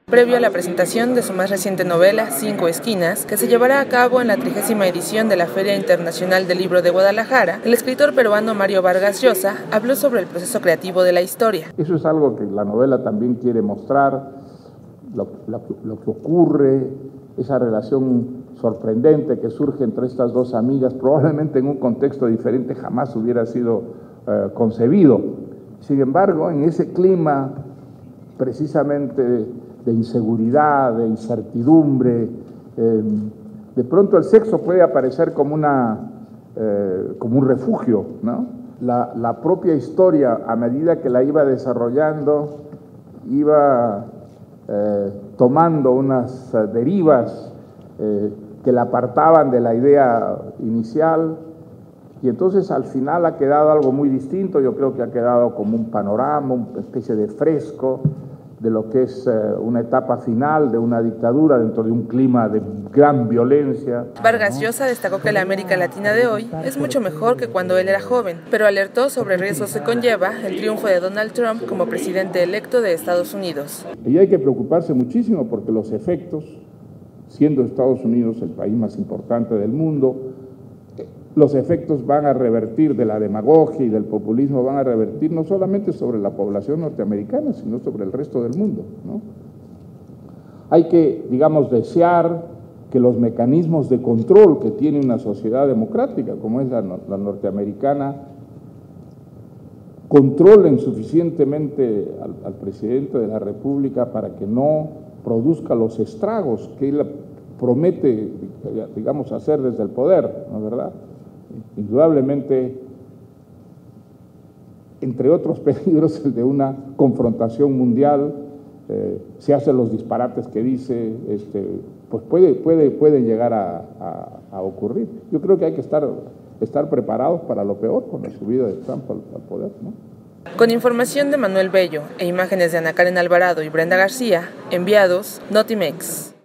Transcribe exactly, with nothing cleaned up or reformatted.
Previo a la presentación de su más reciente novela, Cinco Esquinas, que se llevará a cabo en la trigésima edición de la Feria Internacional del Libro de Guadalajara, el escritor peruano Mario Vargas Llosa habló sobre el proceso creativo de la historia. Eso es algo que la novela también quiere mostrar, lo, lo, lo que ocurre, esa relación sorprendente que surge entre estas dos amigas, probablemente en un contexto diferente jamás hubiera sido eh, concebido. Sin embargo, en ese clima precisamente de inseguridad, de incertidumbre, eh, de pronto el sexo puede aparecer como, una, eh, como un refugio, ¿no? La, la propia historia, a medida que la iba desarrollando, iba eh, tomando unas eh, derivas eh, que la apartaban de la idea inicial, y entonces al final ha quedado algo muy distinto. Yo creo que ha quedado como un panorama, una especie de fresco de lo que es eh, una etapa final de una dictadura dentro de un clima de gran violencia. Vargas Llosa destacó que la América Latina de hoy es mucho mejor que cuando él era joven, pero alertó sobre riesgos que conlleva el triunfo de Donald Trump como presidente electo de Estados Unidos. Y hay que preocuparse muchísimo porque los efectos, siendo Estados Unidos el país más importante del mundo, los efectos van a revertir de la demagogia y del populismo, van a revertir no solamente sobre la población norteamericana, sino sobre el resto del mundo, ¿no? Hay que, digamos, desear que los mecanismos de control que tiene una sociedad democrática, como es la, la norteamericana, controlen suficientemente al, al presidente de la República para que no produzca los estragos que él promete, digamos, hacer desde el poder, ¿no es verdad? Indudablemente, entre otros peligros, el de una confrontación mundial, eh, se hacen los disparates que dice, este, pues puede, puede, puede llegar a, a, a ocurrir. Yo creo que hay que estar, estar preparados para lo peor con la subida de Trump al, al poder, ¿no? Con información de Manuel Bello e imágenes de Ana Karen Alvarado y Brenda García, enviados Notimex.